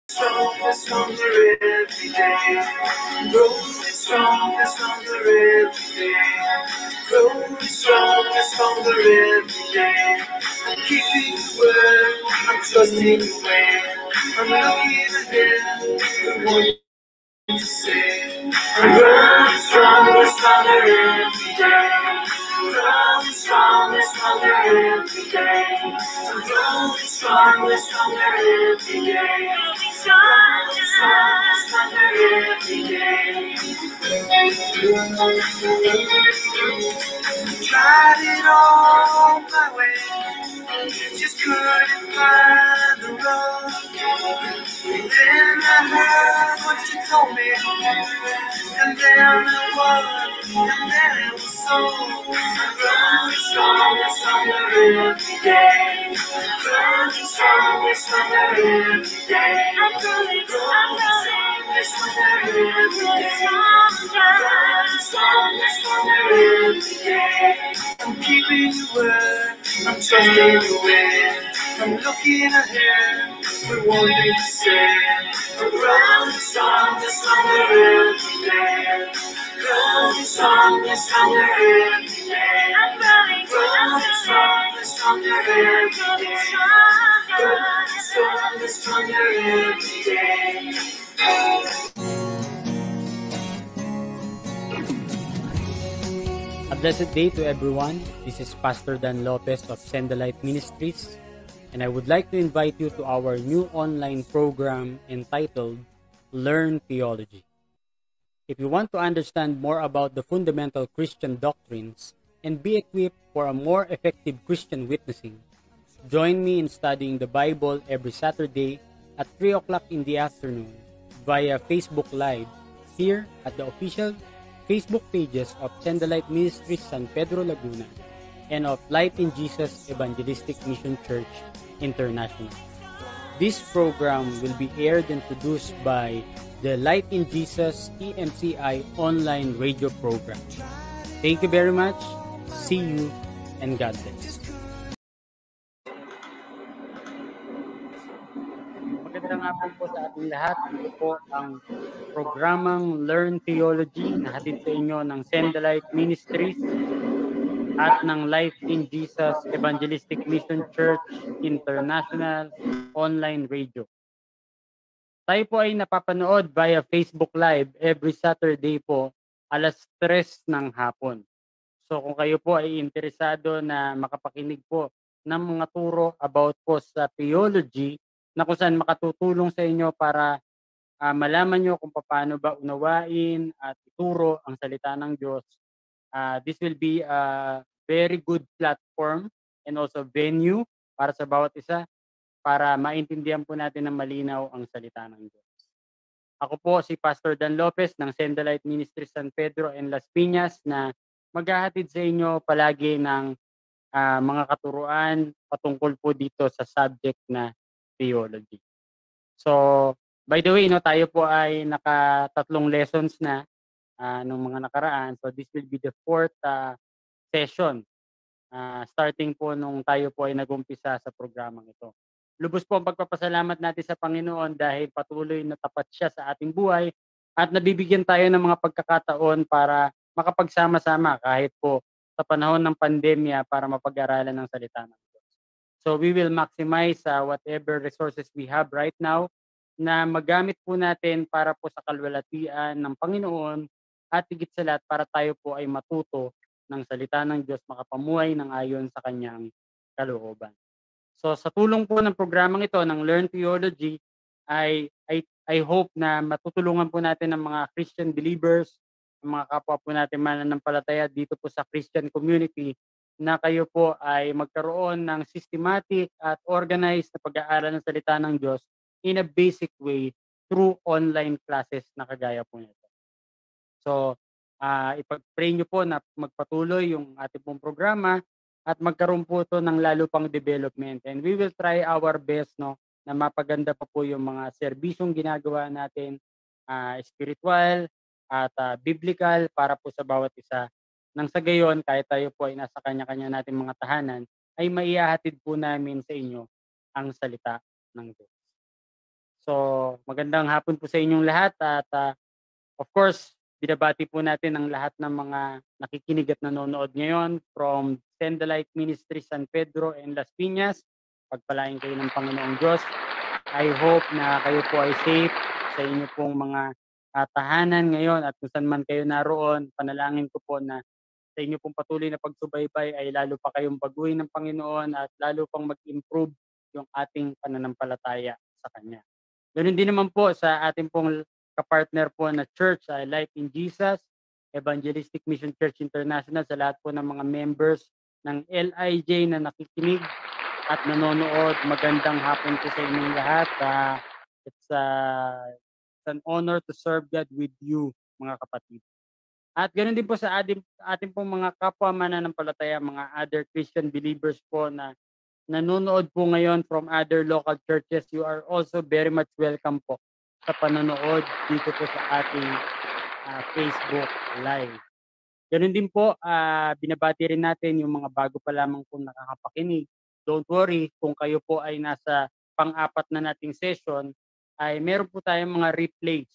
Stronger, stronger every day. Growing stronger, stronger every day. Growing stronger, stronger every day. I'm keeping the word, I'm trusting the way. I'm looking ahead, the one to say. I'm growing stronger, stronger every day. Growing stronger, stronger every day. I'm growing stronger, stronger every day. Stronger, stronger, stronger every day. Tried it all my way, just couldn't find the road. And then I heard what you told me, and then I was, and then it was so. I'm growing stronger, stronger every day. Growing stronger, stronger every day. I'm growing stronger, stronger every day. Growing stronger, stronger every day. I'm keeping the word, I'm trusting the way. I'm looking ahead, with one thing to say. I'm growing stronger, stronger every day. Growing stronger, stronger every day. I'm growing stronger, stronger every day. Growing stronger, stronger every day. A blessed day to everyone. This is Pastor Dan Lopez of Send the Light Ministries, and I would like to invite you to our new online program entitled Learn Theology. If you want to understand more about the fundamental Christian doctrines and be equipped for a more effective Christian witnessing, join me in studying the Bible every Saturday at 3 o'clock in the afternoon via Facebook Live here at the official Facebook pages of Send the Light Ministries San Pedro Laguna and of Light in Jesus Evangelistic Mission Church International. This program will be aired and produced by the Light in Jesus EMCI online radio program. Thank you very much. See you and God bless. Magandang hapon po sa ating lahat. Ito po ang programang Learn Theology na hatid sa inyo ng Send the Light Ministries at ng Light in Jesus Evangelistic Mission Church International online radio. Tayo po ay napapanood via Facebook Live every Saturday po alas 3 ng hapon. So kung kayo po ay interesado na makapakinig po ng mga turo about po sa theology na kung saan makatutulong sa inyo para malaman nyo kung paano ba unawain at ituro ang salita ng Diyos. This will be a very good platform and also venue para sa bawat isa para maintindihan po natin ng malinaw ang salita ng Diyos. Ako po si Pastor Dan Lopez ng Send the Light Ministries San Pedro and Las Piñas na maghahatid sa inyo palagi ng mga katuruan patungkol po dito sa subject na theology. So, by the way, tayo po ay nakatatlong lessons na nung mga nakaraan. So, this will be the fourth session starting po nung tayo po ay nag-umpisa sa programang ito. Lubos po ang pagpapasalamat natin sa Panginoon dahil patuloy na tapat siya sa ating buhay at nabibigyan tayo ng mga pagkakataon para makapagsama-sama kahit po sa panahon ng pandemya para mapag-aralan ng salita ng Diyos. So we will maximize whatever resources we have right now na magamit po natin para po sa kalwalatian ng Panginoon at higit sa lahat para tayo po ay matuto ng salita ng Diyos, makapamuhay ng ayon sa kanyang kalooban. So sa tulong po ng programang ito ng Learn Theology, I hope na matutulungan po natin ng mga Christian believers, ang mga kapwa po natin mananampalataya dito po sa Christian community na kayo po ay magkaroon ng systematic at organized na pag-aaral ng salita ng Diyos in a basic way through online classes na kagaya po nito. So, ipag-pray nyo po na magpatuloy yung ating pong programa at magkaroon po ito ng lalo pang development. And we will try our best na mapaganda pa po yung mga serbisyong ginagawa natin, spiritual at biblical para po sa bawat isa. Nang sa gayon, kahit tayo po ay nasa kanya-kanya nating mga tahanan, ay maihahatid po namin sa inyo ang salita ng Diyos. So, magandang hapon po sa inyong lahat at of course, binabati po natin ang lahat ng mga nakikinig at nanonood ngayon from Sendalite Ministry San Pedro and Las Piñas. Pagpalain kayo ng Panginoong Diyos. I hope na kayo po ay safe sa inyo pong mga tahanan ngayon at kung saan man kayo naroon. Panalangin ko po na sa inyo pong patuloy na pagsubaybay ay lalo pa kayong baguhin ng Panginoon at lalo pang mag-improve yung ating pananampalataya sa Kanya. Ganun din naman po sa ating pong kapartner po na church, Life in Jesus, Evangelistic Mission Church International, sa lahat po ng mga members ng LIJ na nakikinig at nanonood. Magandang hapon po sa inyong lahat. It's an honor to serve God with you, mga kapatid. At ganoon din po sa ating pong mga kapwa mananampalataya, mga other Christian believers po na nanonood po ngayon from other local churches. You are also very much welcome po sa panonood dito po sa ating Facebook Live. Ganoon din po, binabati rin natin yung mga bago pa lamang po nakakapakinig. Don't worry, kung kayo po ay nasa pang-apat na nating session, ay meron po tayong mga replays.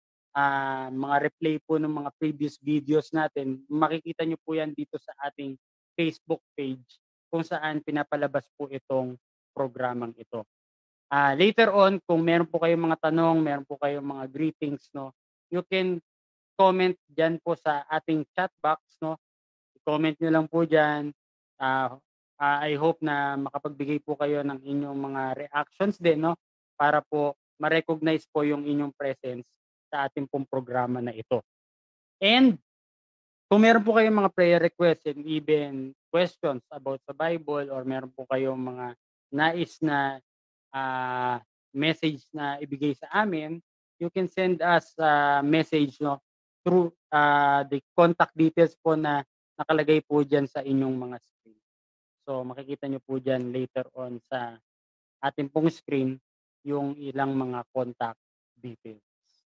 Mga replay po ng mga previous videos natin. Makikita nyo po yan dito sa ating Facebook page kung saan pinapalabas po itong programang ito. Later on, kung meron po kayong mga tanong, meron po kayong mga greetings, no, you can comment dyan po sa ating chat box, no. I-comment nyo lang po dyan. I hope na makapagbigay po kayo ng inyong mga reactions din, no, para po ma-recognize po yung inyong presence sa ating pong programa na ito. And kung meron po kayong mga prayer requests and even questions about sa Bible or meron po kayong mga nais na message na ibigay sa amin, you can send us a message, no, through the contact details po na nakalagay po dyan sa inyong mga screen. So makikita nyo po dyan later on sa ating pong screen yung ilang mga contact details.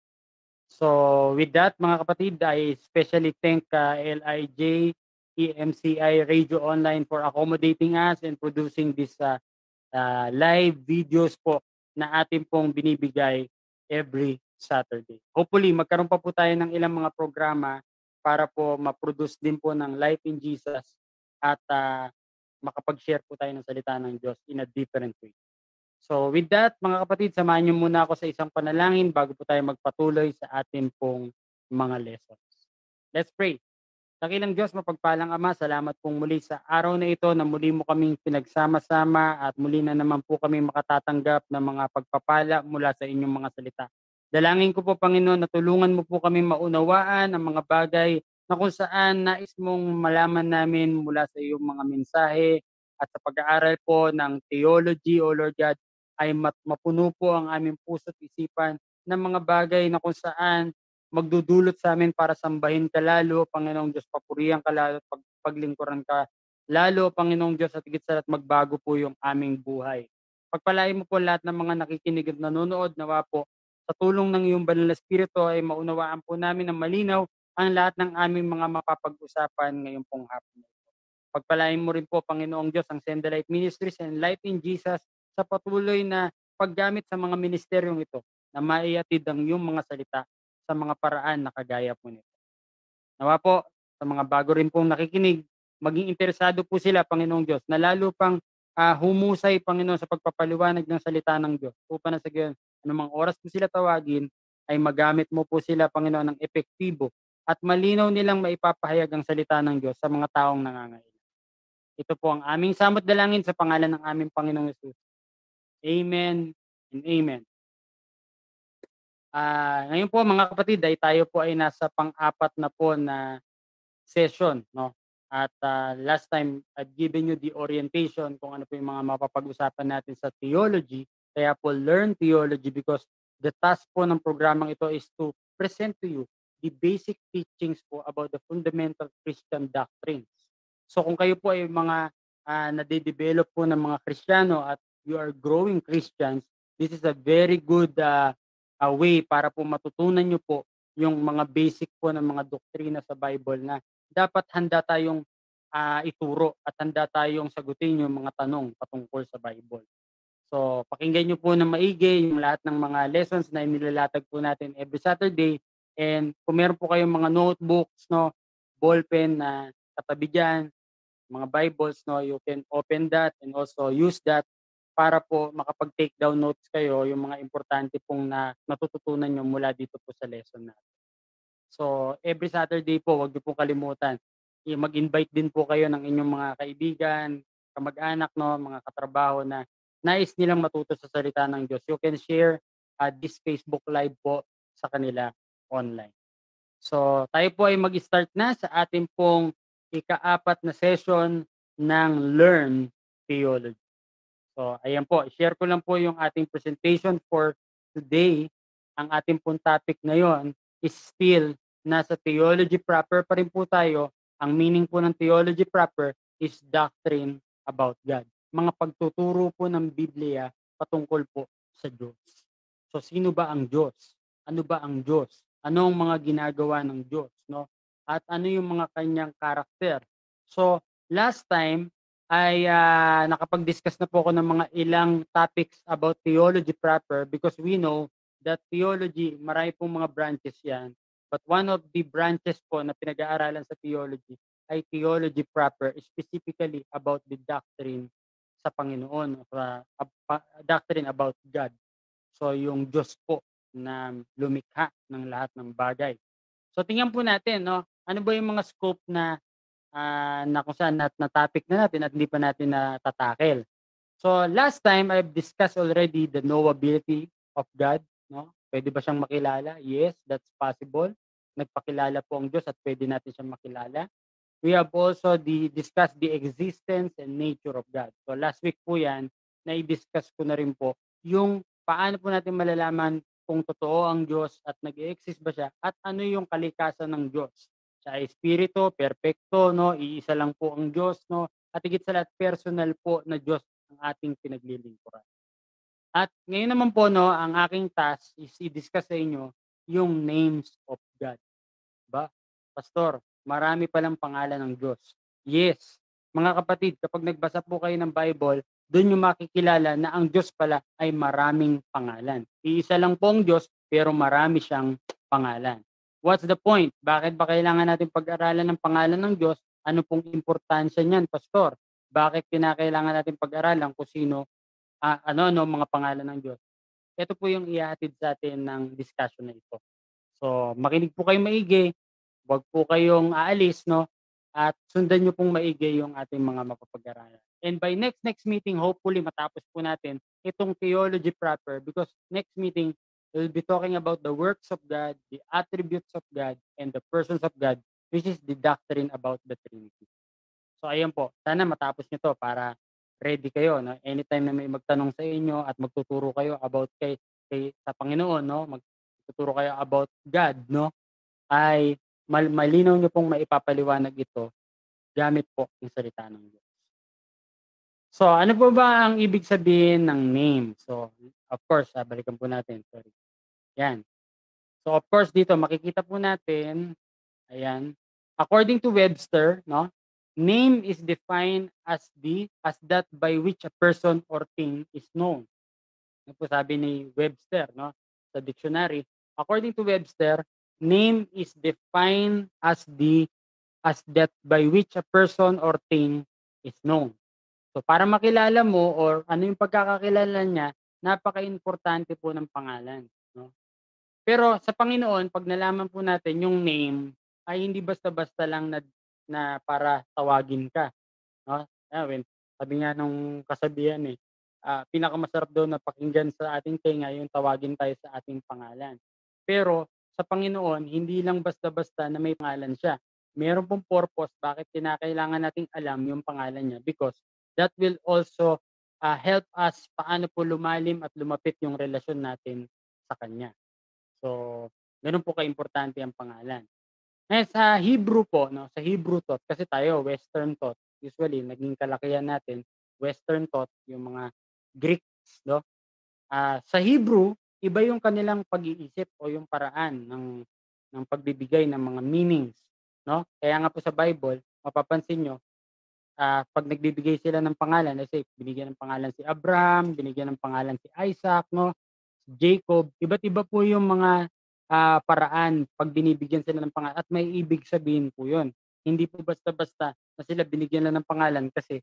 So with that, mga kapatid, I especially thank LIJ, EMCI Radio Online for accommodating us and producing this live videos po na ating pong binibigay every Saturday. Hopefully, magkaroon pa po tayo ng ilang mga programa para po ma-produce din po ng Life in Jesus at makapag-share po tayo ng salita ng Diyos in a different way. So with that, mga kapatid, samahan niyo muna ako sa isang panalangin bago po tayo magpatuloy sa atin pong mga lessons. Let's pray. Dakilang Diyos, mapagpalang Ama, salamat pong muli sa araw na ito na muli mo kaming pinagsama-sama at muli na naman po kami makatatanggap ng mga pagpapala mula sa inyong mga salita. Dalangin ko po, Panginoon, na tulungan mo po kami maunawaan ang mga bagay na kung saan nais mong malaman namin mula sa iyong mga mensahe at sa pag-aaral po ng theology, O Lord God, ay mapuno po ang aming puso at isipan ng mga bagay na kung saan magdudulot sa amin para sambahin ka lalo, Panginoong Diyos, papurihan ka lalo, paglingkuran ka lalo, Panginoong Diyos, at higit sa lahat magbago po yung aming buhay. Pagpalain mo po lahat ng mga nakikinig at nanonood, nawa po sa tulong ng iyong banal na Espiritu ay maunawaan po namin ng malinaw ang lahat ng aming mga mapapag-usapan ngayong pong hapon. Pagpalain mo rin po, Panginoong Diyos, ang Sendalite Ministries and Life in Jesus sa patuloy na paggamit sa mga ministeryong ito na maiatid ang iyong mga salita sa mga paraan na kagaya po nito. Nawa po, sa mga bago rin pong nakikinig, maging interesado po sila, Panginoong Diyos, na lalo pang humusay, Panginoon, sa pagpapaliwanag ng salita ng Diyos. Upang na sa gayon, anumang oras po sila tawagin, ay magamit mo po sila, Panginoon, ng epektibo at malinaw nilang maipapahayag ang salita ng Diyos sa mga taong nangangailangan. Ito po ang aming samot dalangin sa pangalan ng aming Panginoong Hesus. Amen and amen. Ngayon po, mga kapatid, ay tayo po ay nasa pang-apat na po na session, no? At last time, I've given you the orientation kung ano po yung mga mapapag-usapan natin sa theology. Kaya po, learn theology because the task po ng programang ito is to present to you the basic teachings po about the fundamental Christian doctrines. So kung kayo po ay mga nade-develop po ng mga Kristiyano at you are growing Christians, this is a very good way para po matutunan nyo po yung mga basic po ng mga doktrina sa Bible na dapat handa tayong ituro at handa tayong sagutin yung mga tanong patungkol sa Bible. So, pakinggan niyo po ng maigi yung lahat ng mga lessons na inilalatag po natin every Saturday. And kung meron po kayong mga notebooks, no, ballpen na katabi diyan, mga Bibles, no, you can open that and also use that para po makapag-take down notes kayo yung mga importante pong natututunan niyo mula dito po sa lesson natin. So, every Saturday po, wag niyo pong kalimutan, mag-invite din po kayo ng inyong mga kaibigan, kamag-anak, no, mga katrabaho na nais nilang matuto sa salita ng Diyos. You can share this Facebook Live po sa kanila online. So, tayo po ay mag-start na sa ating pong ika-4 na session ng Learn Theology. So, ayan po, share ko lang po yung ating presentation for today. Ang ating pong topic ngayon is still nasa theology proper pa rin po tayo. Ang meaning po ng theology proper is doctrine about God. Mga pagtuturo po ng Biblia patungkol po sa Diyos. So, sino ba ang Diyos? Ano ba ang Diyos? Ano ang mga ginagawa ng Diyos, no? At ano yung mga kanyang karakter? So, last time ay nakapag-discuss na po ako ng mga ilang topics about theology proper because we know that theology, marami pong mga branches yan. But one of the branches po na pinag-aaralan sa theology ay theology proper, specifically about the doctrine sa Panginoon, doctrine about God. So yung Diyos po na lumikha ng lahat ng bagay. So tingnan po natin, no? Ano ba yung mga scope na na kung saan na topic na natin at hindi pa natin natatakel. So last time I've discussed already the knowability of God, no? Pwede ba siyang makilala? Yes, that's possible. Nagpakilala po ang Diyos at pwede natin siyang makilala. We have also discussed the existence and nature of God. So last week po yan, na-discuss ko na rin po yung paano po natin malalaman kung totoo ang Diyos at nag-exist ba siya at ano yung kalikasan ng Diyos. Siya ay espiritu, perpekto, no? Iisa lang po ang Diyos, no? At higit sa lahat, personal po na Diyos ang ating pinaglilingkuran. At ngayon naman po, no, ang aking task is i-discuss sa inyo yung names of God. Ba? Pastor, marami palang pangalan ng Diyos. Yes. Mga kapatid, kapag nagbasa po kayo ng Bible, doon yung makikilala na ang Diyos pala ay maraming pangalan. Iisa lang po ang Diyos, pero marami siyang pangalan. What's the point? Bakit ba kailangan natin pag-aralan ng pangalan ng Diyos? Ano pong importansya niyan, Pastor? Bakit kinakailangan natin pag-aralan kung sino, mga pangalan ng Diyos? Ito po yung ihahatid sa atin ng discussion na ito. So, makinig po kayo maigi, wag po kayong aalis, no? At sundan niyo pong maigi yung ating mga mapapag-aralan. And by next meeting, hopefully matapos po natin itong theology proper because next meeting, we'll be talking about the works of God, the attributes of God, and the persons of God, which is the doctrine about the Trinity. So, ayan po. Sana matapos niyo to para ready kayo, no? Anytime na may magtanong sa inyo at magtuturo kayo about kay sa Panginoon, no? Magtuturo kayo about God, no? Ay malinaw niyo pong maipapaliwanag ito gamit po yung salita ng Diyos. So, ano po ba ang ibig sabihin ng name? So, of course, balikan po natin. Sorry. Yan. So, of course, dito makikita po natin, ayan, according to Webster, no? Name is defined as that by which a person or thing is known. Ano po sabi ni Webster, no? Sa dictionary. According to Webster, name is defined as that by which a person or thing is known. So para makilala mo or ano yung pagkakakilala niya, napaka-importante po ng pangalan, no? Pero sa Panginoon, pag nalaman po natin yung name, ay hindi basta-basta lang na para tawagin ka, no? Sabi nga nung kasabihan pinakamasarap daw na pakinggan sa ating tenga yung tawagin tayo sa ating pangalan. Pero sa Panginoon, hindi lang basta-basta na may pangalan siya. Meron pong purpose bakit kinakailangan nating alam yung pangalan niya because that will also help us paano po lumalim at lumapit yung relasyon natin sa Kanya. So, ganoon po kaimportante ang pangalan. Ngayon sa Hebrew po, no, sa Hebrew thought, kasi tayo Western thought, usually naging kalakihan natin, Western thought, yung mga Greeks, no? Sa Hebrew, iba yung kanilang pag-iisip o yung paraan ng pagbibigay ng mga meanings, no? Kaya nga po sa Bible, mapapansin nyo, pag nagbibigay sila ng pangalan, let's say binigyan ng pangalan si Abraham, binigyan ng pangalan si Isaac, no? Si Jacob, iba't iba po yung mga paraan pag binibigyan sila ng pangalan at may ibig sabihin po 'yun. Hindi po basta-basta na sila binigyan lang ng pangalan kasi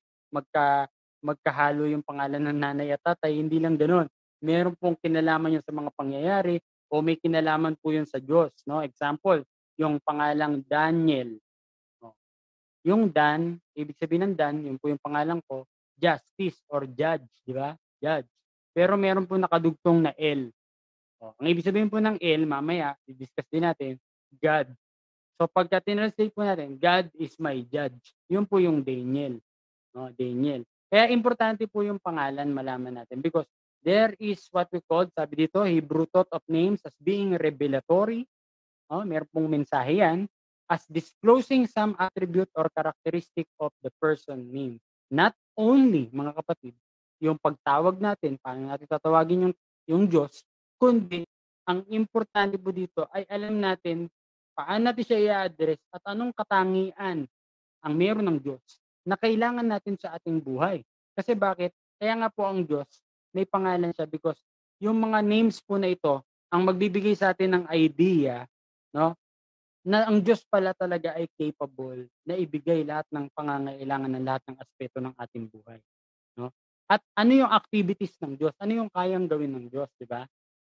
magkahalo yung pangalan ng nanay at tatay, hindi lang gano'n. Meron pong kinalaman 'yun sa mga pangyayari o may kinalaman po 'yun sa Diyos, no? Example, yung pangalang Daniel. Oh, yung Dan, ibig sabihin ng Dan, yun po yung pangalan ko, justice or judge, di ba? Judge. Pero meron po nakadugtong na L. Oh, ang ibig sabihin po ng L, mamaya, i-discuss din natin, God. So pagka tinranslate po natin, God is my judge. Yun po yung Daniel. No, Daniel. Kaya importante po yung pangalan malaman natin because there is what we call, sabi dito, Hebrew thought of names as being revelatory. Meron pong mensahe yan as disclosing some attribute or characteristic of the person named. Not only, mga kapatid, yung pagtawag natin, paano natin tatawagin yung Diyos, kundi ang importante po dito ay alam natin paano natin siya i-address at anong katangian ang meron ng Diyos na kailangan natin sa ating buhay. Kasi bakit? Kaya nga po ang Diyos, may pangalan siya because yung mga names po na ito, ang magbibigay sa atin ng idea, no, na ang Diyos pala talaga ay capable na ibigay lahat ng pangangailangan ng lahat ng aspeto ng ating buhay, no? At ano yung activities ng Diyos? Ano yung kayang gawin ng Diyos, 'di ba?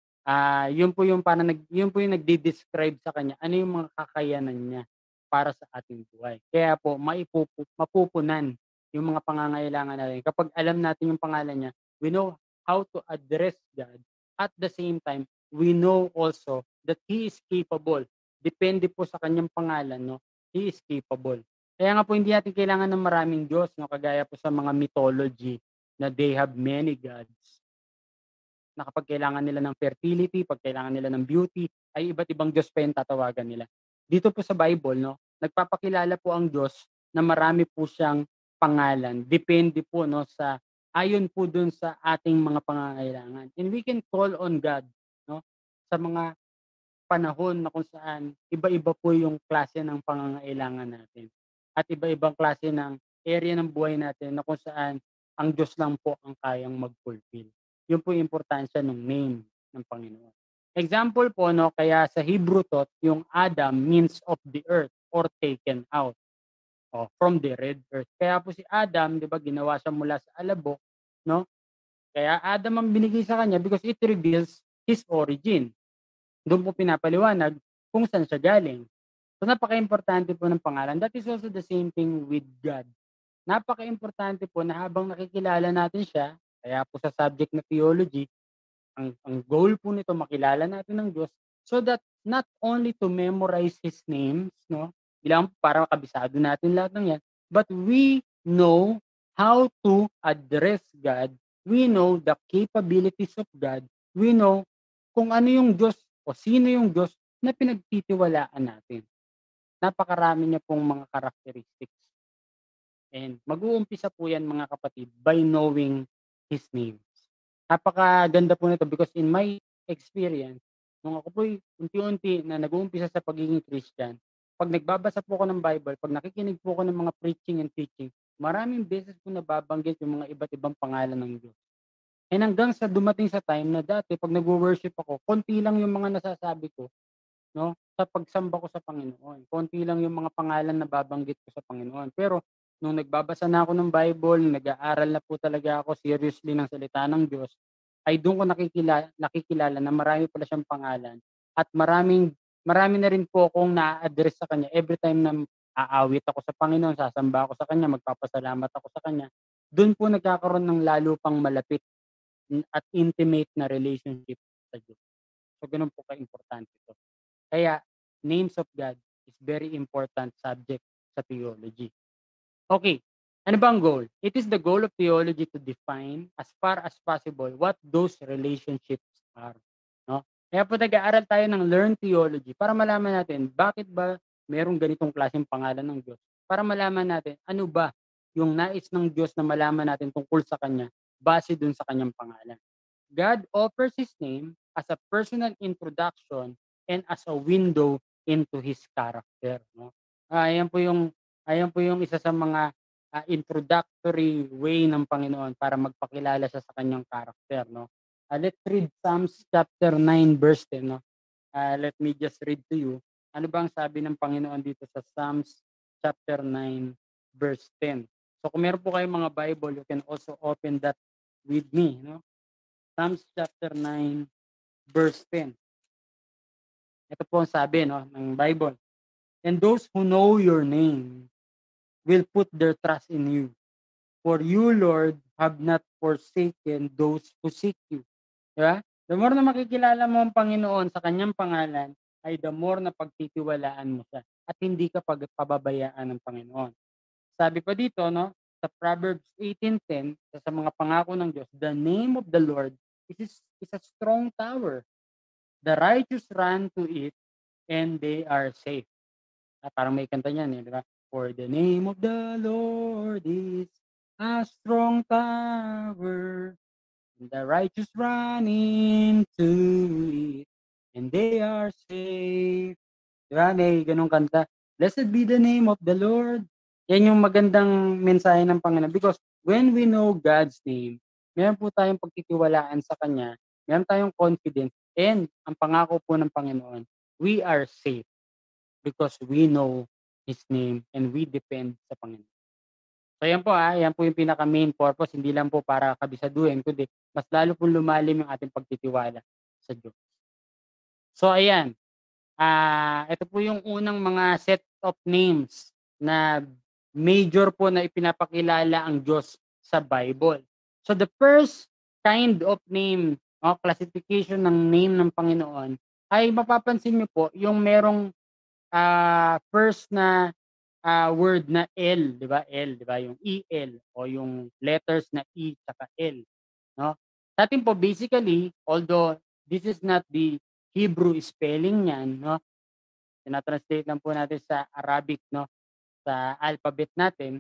Yun po yung parang yun po yung nagde-describe sa kanya ano yung mga kakayanan niya para sa ating buhay. Kaya po mapupunan yung mga pangangailangan natin. Kapag alam natin yung pangalan niya, we know how to address God. At the same time, we know also that He is capable. Depende po sa kanyang pangalan, no? He is capable. Kaya nga po hindi natin kailangan ng maraming Diyos, no? Kagaya po sa mga mythology na they have many gods na kapag kailangan nila ng fertility, pag kailangan nila ng beauty, ay iba't ibang Diyos pa yung tatawagan nila. Dito po sa Bible, no, nagpapakilala po ang Diyos na marami po siyang pangalan. Depende po no sa ayon po dun sa ating mga pangangailangan. And we can call on God, no, sa mga panahon na kung saan iba-iba po yung klase ng pangangailangan natin. At iba-ibang klase ng area ng buhay natin na kung saan ang Diyos lang po ang kayang mag-fulfill. Yun po yung importansya ng name ng Panginoon. Example po, no, kaya sa Hebrew thought, yung Adam means of the earth or taken out from the red earth. Kaya po si Adam, di ba, ginawa siya mula sa alabok, no? Kaya Adam ang binigay sa kanya because it reveals his origin. Doon po pinapaliwanag kung saan siya galing. So napaka-importante po ng pangalan. That is also the same thing with God. Napaka-importante po na habang nakikilala natin siya, kaya po sa subject na theology, ang goal po nito makilala natin ng Diyos so that not only to memorize His names, no, bilang para kabisado natin lahat ng yan, but we know how to address God, we know the capabilities of God, we know kung ano yung Diyos o sino yung Diyos na pinagtitiwalaan natin. Napakarami niya pong mga characteristics. And mag-uumpisa po yan mga kapatid by knowing His names. Napakaganda po nito because in my experience, nung ako po'y unti-unti na nag-uumpisa sa pagiging Christian, pag nagbabasa po ako ng Bible, pag nakikinig po ako ng mga preaching and teaching, maraming beses po nababanggit yung mga iba't ibang pangalan ng Diyos. And hanggang sa dumating sa time na dati pag nagwo-worship ako, konti lang yung mga nasasabi ko, no, sa pagsamba ko sa Panginoon. Konti lang yung mga pangalan na babanggit ko sa Panginoon. Pero nung nagbabasa na ako ng Bible, nag-aaral na po talaga ako seriously ng salita ng Diyos, ay doon ko nakikilala na marami pala siyang pangalan at marami na rin po akong na-address sa kanya every time na aawit ako sa Panginoon, sasamba ako sa kanya, magpapasalamat ako sa kanya. Doon po nagkakaroon ng lalo pang malapit at intimate na relationship sa Diyos. So ganun po ka-importante ito. Kaya names of God is very important subject sa theology. Okay, ano ba ang goal? It is the goal of theology to define as far as possible what those relationships are. No? Kaya po nag-aaral tayo ng learn theology para malaman natin bakit ba merong ganitong klaseng pangalan ng Diyos. Para malaman natin ano ba yung nais ng Diyos na malaman natin tungkol sa Kanya base dun sa Kanyang pangalan. God offers His name as a personal introduction and as a window into His character. No? Ayan po yung isa sa mga introductory way ng Panginoon para magpakilala siya sa kanyang character, no? Let's read Psalms chapter 9 verse 10, no? Let me just read to you. Ano bang sabi ng Panginoon dito sa Psalms chapter 9 verse 10? So kung meron po kayong mga Bible, you can also open that with me, no? Psalms chapter 9 verse 10. Ito po ang sabi, no, ng Bible. And those who know your name will put their trust in you. For you, Lord, have not forsaken those who seek you. Diba? The more na makikilala mo ang Panginoon sa kanyang pangalan, ay the more na pagtitiwalaan mo siya at hindi ka pababayaan ng Panginoon. Sabi pa dito, no, sa Proverbs 18:10, sa mga pangako ng Diyos, the name of the Lord is a strong tower. The righteous run to it and they are safe. Parang may kanta niyan, di ba? For the name of the Lord is a strong tower. And the righteous run into it, and they are safe. Diba? May ganong kanta. Blessed be the name of the Lord. Yan yung magandang mensahe ng Panginoon. Because when we know God's name, meron po tayong pagtitiwalaan sa Kanya, meron tayong confidence, and ang pangako po ng Panginoon, we are safe because we know His name and we depend sa Panginoon. So yan po yan po yung pinaka main purpose, hindi lang po para kabisaduhin, kundi mas lalo po lumalim yung ating pagtitiwala sa Diyos. So ayan, ito po yung unang mga set of names na major po na ipinapakilala ang Diyos sa Bible. So the first kind of name, classification ng name ng Panginoon, ay mapapansin niyo po yung merong first na word na L, 'di ba? L, 'di ba? Yung EL o yung letters na E tsaka L, no? Sa atin po basically, although this is not the Hebrew spelling niyan, no? Tina-translate lang po natin sa Arabic, no? Sa alphabet natin,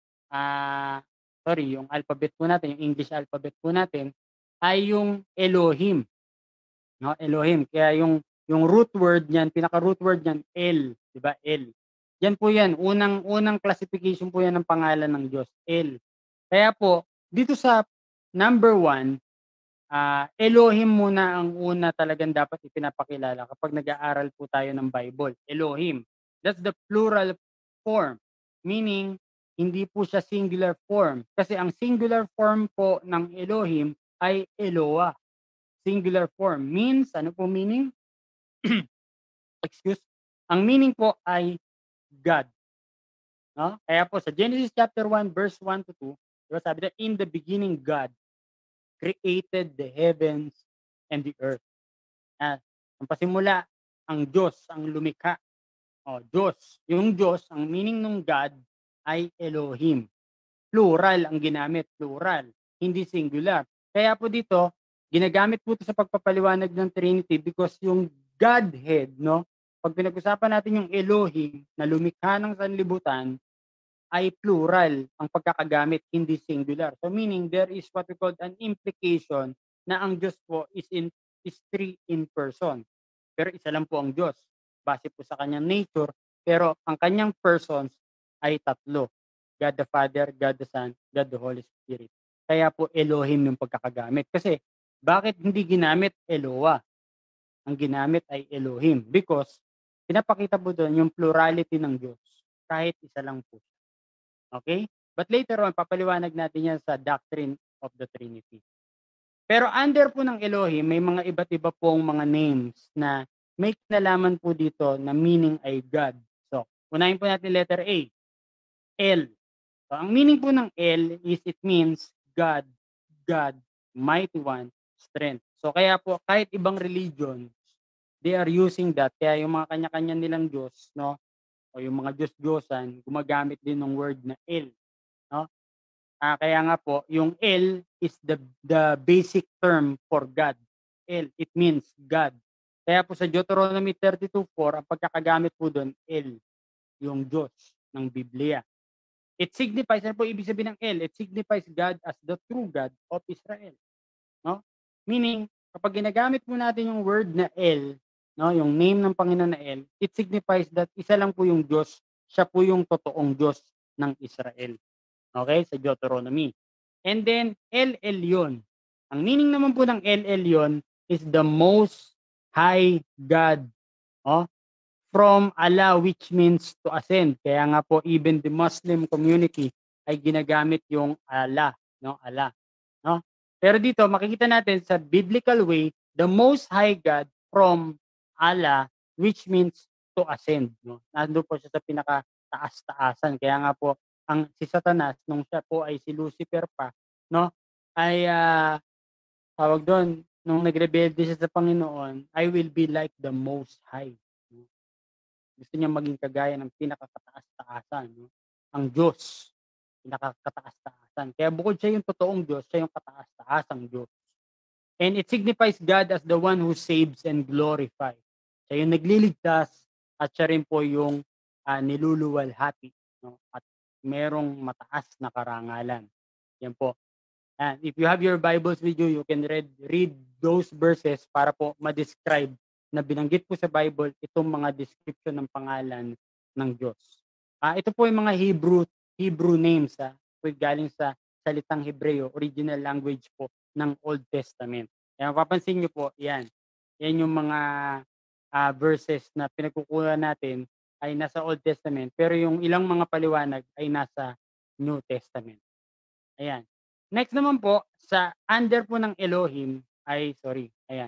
yung alphabet po natin, yung English alphabet po natin ay yung Elohim, no? Elohim. Kaya yung root word niyan, pinaka root word niyan L, 'di ba? L. Yan po yan, unang classification po yan ng pangalan ng Diyos, El. Kaya po, dito sa number 1, Elohim muna ang una talagang dapat ipinapakilala kapag nag-aaral po tayo ng Bible. Elohim. That's the plural form. Meaning, hindi po siya singular form. Kasi ang singular form po ng Elohim ay Eloah. Singular form. Means, ano po meaning? Ang meaning po ay God. No? Kaya po sa Genesis chapter 1 verse 1 to 2, diba sabi na, in the beginning God created the heavens and the earth. Ang pasimula, ang Diyos, ang lumikha. Diyos. Yung Diyos, ang meaning ng God ay Elohim. Plural ang ginamit, plural, hindi singular. Kaya po dito, ginagamit po ito sa pagpapaliwanag ng Trinity because yung Godhead, no? Pag pinag-usapan natin yung Elohim na lumikha ng sanlibutan, ay plural ang pagkakagamit, hindi singular. So meaning there is what we call an implication na ang Diyos po is three in person. Pero isa lang po ang Diyos. Base po sa kanyang nature, pero ang kanyang persons ay tatlo. God the Father, God the Son, God the Holy Spirit. Kaya po Elohim yung pagkakagamit. Kasi bakit hindi ginamit Eloah? Ang ginamit ay Elohim because pinapakita po doon yung plurality ng Diyos kahit isa lang po. Okay? But later on, papaliwanag natin yan sa doctrine of the Trinity. Pero under po ng Elohim, may mga iba't iba pong mga names na may kinalaman po dito na meaning ay God. So, unahin po natin letter A. El. So, ang meaning po ng El is it means God, God, Mighty One, Strength. So, kaya po kahit ibang religion, they are using that. Kaya yung mga kanya-kanya nilang Diyos, no? O yung mga Diyos-Diyosan, gumagamit din ng word na El. No? Kaya nga po, yung El is the basic term for God. El, it means God. Kaya po sa Deuteronomy 32:4, ang pagkakagamit po doon, El, yung Diyos ng Biblia. It signifies, ano po ibig sabihin ng El? It signifies God as the true God of Israel. No? Meaning, kapag ginagamit po natin yung word na El, no, yung name ng Panginoon na El, it signifies that isa lang po yung Diyos, siya po yung totoong Diyos ng Israel. Okay, sa Deuteronomy. And then, El Elyon. Ang meaning naman po ng El Elyon is the most high God. Oh, from Allah, which means to ascend. Kaya nga po, even the Muslim community ay ginagamit yung Allah. No? Allah. No? Pero dito, makikita natin sa biblical way, the most high God from Allah, which means to ascend. No? Nandun po siya sa pinaka-taas-taasan. Kaya nga po, ang si Satanas, nung siya po ay si Lucifer pa, no? Ay, tawag doon, nung nagrebelde siya sa Panginoon, I will be like the most high. No? Gusto niya maging kagaya ng pinakakataas-taasan. No? Ang Diyos, pinakakataas-taasan. Kaya bukod siya yung totoong Diyos, siya yung kataas-taasang Diyos. And it signifies God as the one who saves and glorifies. Siya yung nagliligtas at siya rin po yung niluluwalhati. No? At merong mataas na karangalan. Yan po. And if you have your Bibles with you, you can read those verses para po ma-describe na binanggit po sa Bible itong mga description ng pangalan ng Diyos. Ito po yung mga Hebrew names. Ito galing sa salitang Hebreo, original language po ng Old Testament. Kaya mapapansin nyo po, yan. Yan yung mga verses na pinagkukuha natin ay nasa Old Testament, pero yung ilang mga paliwanag ay nasa New Testament. Ayan. Next naman po, sa under po ng Elohim, ayan.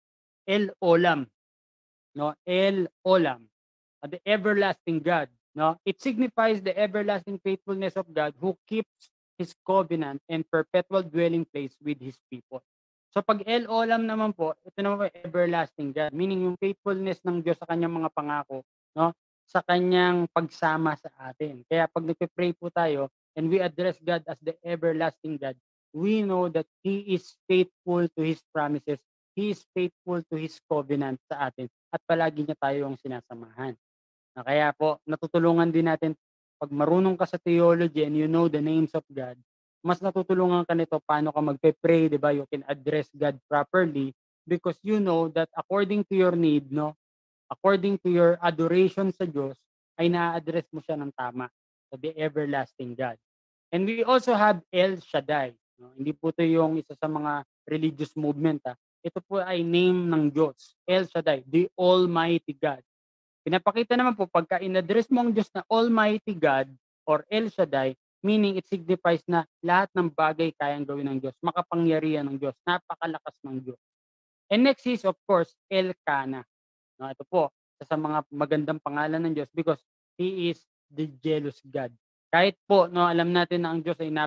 El Olam. No? El Olam. The everlasting God. No? It signifies the everlasting faithfulness of God who keeps His covenant and perpetual dwelling place with His people. So pag El Olam naman po, ito naman po everlasting God. Meaning yung faithfulness ng Diyos sa kanyang mga pangako, no? Sa kanyang pagsama sa atin. Kaya pag nagpe-pray po tayo and we address God as the everlasting God, we know that He is faithful to His promises. He is faithful to His covenant sa atin. At palagi niya tayo ang sinasamahan. Kaya po, natutulungan din natin pag marunong ka sa theology and you know the names of God, mas natutulungan ka nito paano ka magpe-pray, di ba? You can address God properly because you know that according to your need, no? According to your adoration sa Diyos, ay na-address mo siya ng tama. So the everlasting God. And we also have El Shaddai. No? Hindi po ito yung isa sa mga religious movement. Ito po ay name ng Diyos. El Shaddai, the Almighty God. Pinapakita naman po, pagka in-address mo ang Diyos na Almighty God or El Shaddai, meaning it signifies na lahat ng bagay kayang gawin ng Diyos, makapangyarihan ng Diyos, napakalakas ng Diyos. And next is, of course, Elkanah. No, ito po, isa sa mga magandang pangalan ng Diyos because He is the jealous God. Kahit po, no, alam natin na ang Diyos ay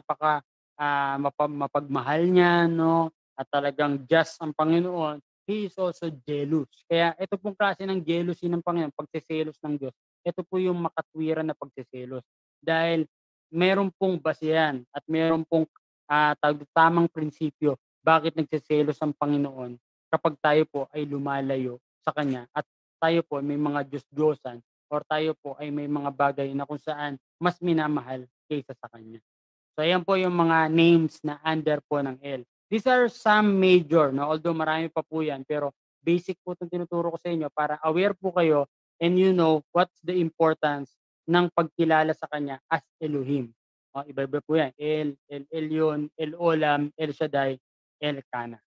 mapagmahal niya, no, at talagang just ang Panginoon, He is also jealous. Kaya ito pong klase ng jealousy ng Panginoon, pagsiselos ng Diyos, ito po yung makatwiran na pagsiselos. Dahil meron pong basihan at meron pong tamang prinsipyo bakit nagsiselos ang Panginoon kapag tayo po ay lumalayo sa Kanya at tayo po may mga Diyos-Diyosan or tayo po ay may mga bagay na kung saan mas minamahal kaysa sa Kanya. So ayan po yung mga names na under po ng El. These are some major, no? Although marami pa po yan, pero basic po itong tinuturo ko sa inyo para aware po kayo and you know what's the importance ng pagkilala sa Kanya as Elohim. Iba-iba po yan. El Elyon, El Olam, El Shaddai, Elkanah.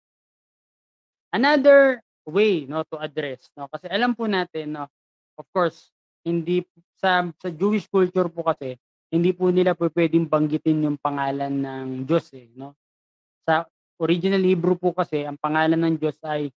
Another way, no, to address, no, kasi alam po natin, no, of course, hindi sa Jewish culture po kasi hindi po nila po pwedeng banggitin yung pangalan ng Diyos no. Sa original Hebrew po kasi ang pangalan ng Diyos ay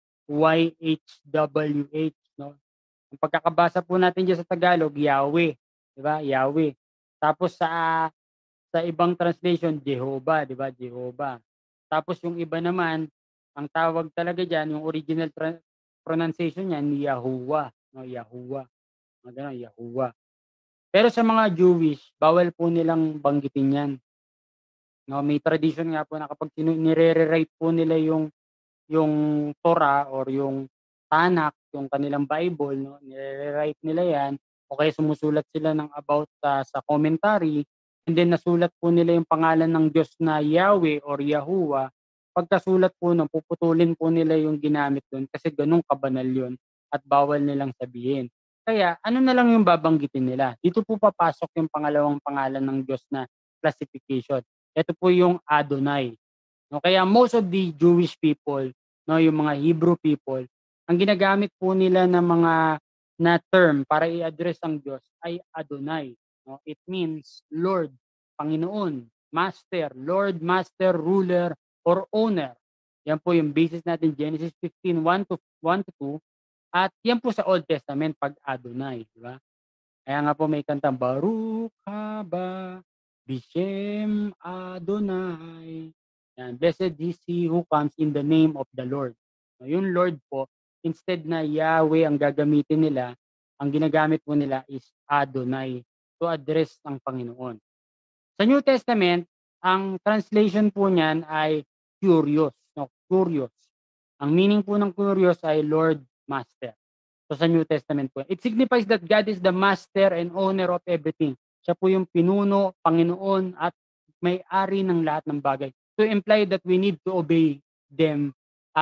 YHWH, no. Ang pagkakabasa po natin diyan sa Tagalog, Yahweh, di ba? Yahweh. Tapos sa ibang translation, Jehovah, di ba? Jehovah. Tapos yung iba naman, ang tawag talaga diyan, yung original pronunciation niyan, Yahuwah, no, Yahuwah. Ganun, Yahuwah. Pero sa mga Jewish, bawal po nilang banggitin 'yan. No, may tradition nga po na kapag nire-rewrite po nila yung Torah or yung Tanakh, yung kanilang Bible, no, nire-rewrite nila 'yan o kaya sumusulat sila ng about sa commentary and then nasulat po nila yung pangalan ng Diyos na Yahweh or Yahuwah. Pagkasulat po nun, puputulin po nila yung ginamit doon kasi ganun kabanal yun at bawal nilang sabihin. Kaya ano na lang yung babanggitin nila? Dito po papasok yung pangalawang pangalan ng Diyos na classification. Ito po yung Adonai. No, kaya most of the Jewish people, no, yung mga Hebrew people, ang ginagamit po nila ng mga na term para i-address ang Diyos ay Adonai. No? It means Lord, Panginoon, Master, Lord, Master, Ruler, or Owner. Yan po yung basis natin, Genesis 15, 1 to 2. At yan po sa Old Testament, pag Adonai. Di ba? Kaya nga po may kantang, Baruch haba, Bishem Adonai. Yan, blessed is he who comes in the name of the Lord. So, yung Lord po, instead na Yahweh ang gagamitin nila, ang ginagamit po nila is Adonai to address ang Panginoon. Sa New Testament, ang translation po niyan ay curious. No, curious. Ang meaning po ng curious ay Lord, Master. So sa New Testament po, it signifies that God is the master and owner of everything. Siya po yung pinuno, Panginoon, at may-ari ng lahat ng bagay. To imply that we need to obey them,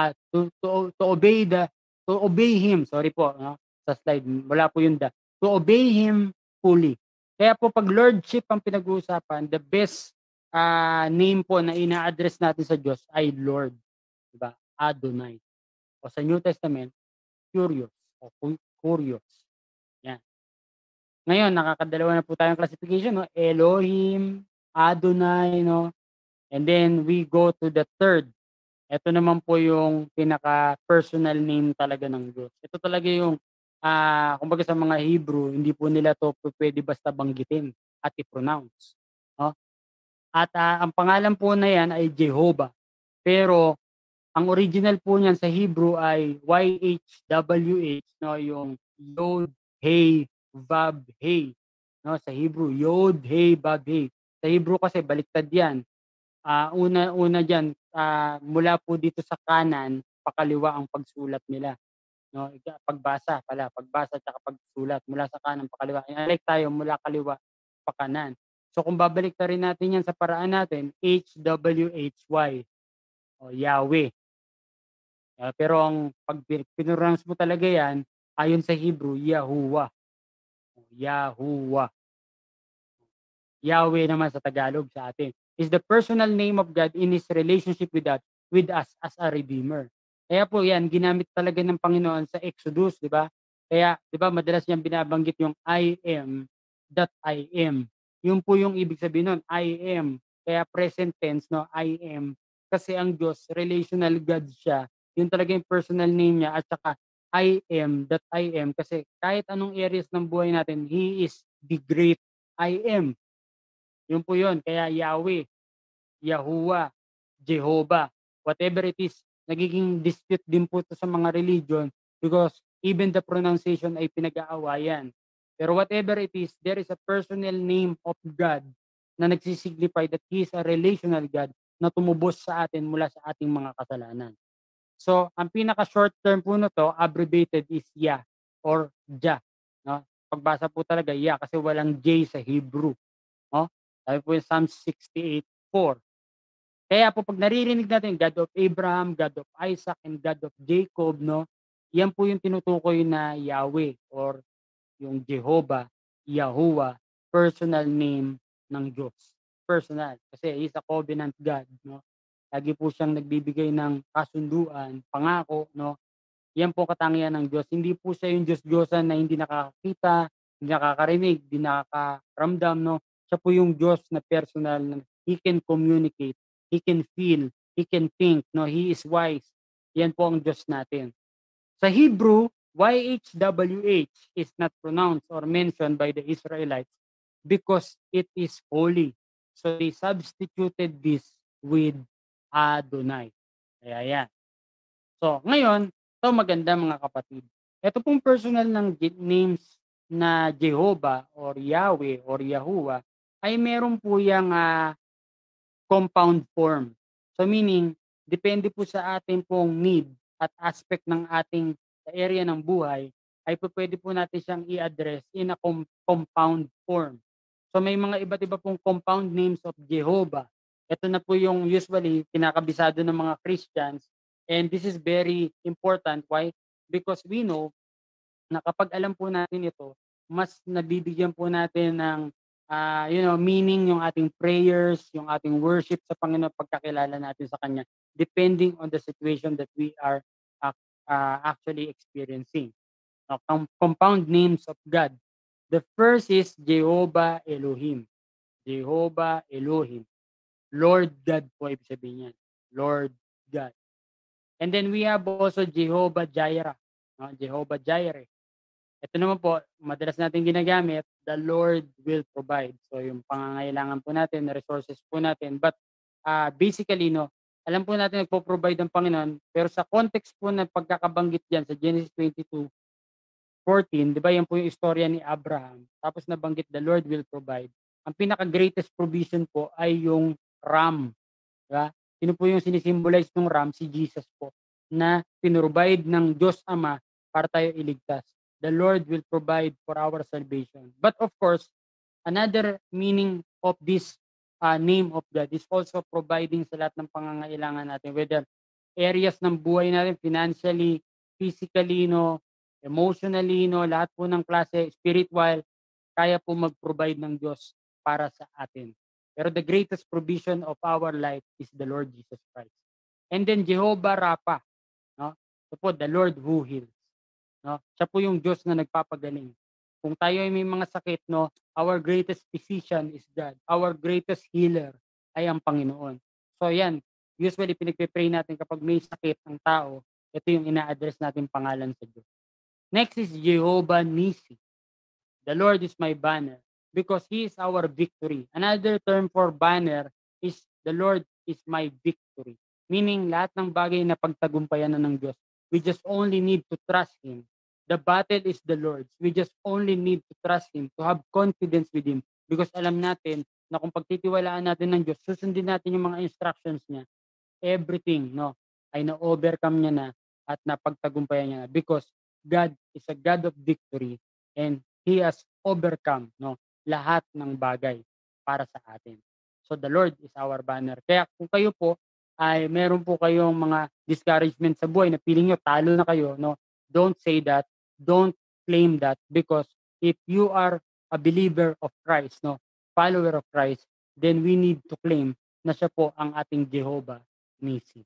to obey Him. Sorry po, no? Sa slide, wala po yung to obey Him fully. Kaya po pag Lordship ang pinag-uusapan, the best name po na ina-address natin sa Diyos ay Lord. Diba? Adonai. O sa New Testament, curious o curious. Yan. Ngayon, nakakadalawa na po tayong classification, no? Elohim, Adonai, no? And then we go to the third. Ito naman po yung pinaka-personal name talaga ng Diyos. Ito talaga yung, kumbaga sa mga Hebrew, hindi po nila to pwede basta banggitin at i-pronounce. No? At ang pangalan po na yan ay Jehovah. Pero ang original po niyan sa Hebrew ay YHWH, no, yung Yod, Hey, Vav, Hey. No, sa Hebrew, Yod, Hey, Vav, Hey. Sa Hebrew kasi baliktad yan. Una diyan, mula po dito sa kanan, pakaliwa ang pagsulat nila. No, pagbasa at pagsulat mula sa kanan pakaliwa. Like tayo mula kaliwa pa kanan. So kung babaliktarin natin yan sa paraan natin, HWHY o Yahweh. Pero ang pag pinronounce mo talaga yan, ayon sa Hebrew, Yahuwah. Yahuwah. Yahweh naman sa Tagalog sa atin is the personal name of God in His relationship with us as a Redeemer. Kaya po yan, ginamit talaga ng Panginoon sa Exodus, di ba? Kaya, di ba, madalas niyang binabanggit yung I am that I am. Yun po yung ibig sabihin nun, I am. Kaya present tense, no, I am. Kasi ang Diyos, relational God siya. Yun talaga yung personal name niya at saka I am that I am. Kasi kahit anong areas ng buhay natin, He is the great I am. Yun po yun. Kaya Yahweh, Yahuwah, Jehovah, whatever it is, nagiging dispute din po ito sa mga religion because even the pronunciation ay pinag-aawayan. Pero whatever it is, there is a personal name of God na nagsisignify that He is a relational God na tumubos sa atin mula sa ating mga kasalanan. So, ang pinaka-short term po na to, abbreviated is Yah or Jah. No? Pagbasa po talaga Yah kasi walang J sa Hebrew. No? Sabi po yung Psalm 68:4. Kaya po pag naririnig natin God of Abraham, God of Isaac, and God of Jacob, no, yan po yung tinutukoy na Yahweh or yung Jehovah, Yahuwah, personal name ng Diyos. Personal. Kasi He's a covenant God. No? Lagi po siyang nagbibigay ng kasunduan, pangako. No? Yan po katangian ng Diyos. Hindi po siya yung Diyos-Diyosan na hindi nakakakita, hindi nakakarinig, hindi nakakaramdam. No? Siya po yung Diyos na personal. He can communicate. He can feel. He can think. No? He is wise. Yan po ang Diyos natin. Sa Hebrew, YHWH is not pronounced or mentioned by the Israelites because it is holy. So they substituted this with Adonai. Kaya yan. So ngayon, ito maganda mga kapatid. Ito pong personal ng names na Jehovah or Yahweh or Yahuwah ay meron po yung compound form. So meaning, depende po sa ating pong need at aspect ng ating area ng buhay, ay pwede po natin siyang i-address in a compound form. So may mga iba't iba pong compound names of Jehovah. Ito na po yung usually kinakabisado ng mga Christians. And this is very important. Why? Because we know na kapag alam po natin ito, mas nabibigyan po natin ng meaning yung ating prayers, yung ating worship sa Panginoon, pagkakilala natin sa Kanya, depending on the situation that we are actually experiencing. Compound names of God. The first is Jehovah Elohim. Jehovah Elohim. Lord God po ibig sabihin yan. Lord God. And then we have also Jehovah Jireh. Jehovah Jireh. Ito naman po, madalas natin ginagamit, the Lord will provide. So yung pangangailangan po natin, resources po natin. But basically, alam po natin nagpo-provide ang Panginoon, pero sa context po ng pagkakabanggit diyan sa Genesis 22:14, 'di ba yan po yung istorya ni Abraham. Tapos nabanggit, the Lord will provide. Ang pinaka-greatest provision po ay yung ram. 'Di ba? Sino po yung sinisimbolize ng ram? Si Jesus po, na pinrovide ng Diyos Ama para tayo iligtas. The Lord will provide for our salvation. But of course, another meaning of this name of God is also providing sa lahat ng pangangailangan natin, whether areas ng buhay natin, financially, physically, emotionally, lahat po ng klase, spiritual, kaya po mag-provide ng Diyos para sa atin. Pero the greatest provision of our life is the Lord Jesus Christ. And then Jehovah Rapha, no? So po, the Lord who heals. No? Siya po yung Diyos na nagpapagaling. Kung tayo ay may mga sakit, our greatest physician is God. Our greatest healer ay ang Panginoon. So yan, usually pinagpe-pray natin kapag may sakit ang tao, ito yung ina-address natin pangalan sa Diyos. Next is Jehovah Nisi. The Lord is my banner because He is our victory. Another term for banner is the Lord is my victory. Meaning lahat ng bagay na pagtagumpayan na ng Diyos. We just only need to trust Him. The battle is the Lord's. We just only need to trust Him, to have confidence with Him. Because alam natin na kung pagtitiwalaan natin ng Diyos, susundin natin yung mga instructions niya, everything, ay na-overcome niya na at napagtagumpayan niya na. Because God is a God of victory and He has overcome, lahat ng bagay para sa atin. So the Lord is our banner. Kaya kung kayo po ay meron po kayong mga discouragement sa buhay na feeling nyo talo na kayo, don't say that, don't claim that, because if you are a believer of Christ, follower of Christ, then we need to claim na siya po ang ating Jehovah Nisi.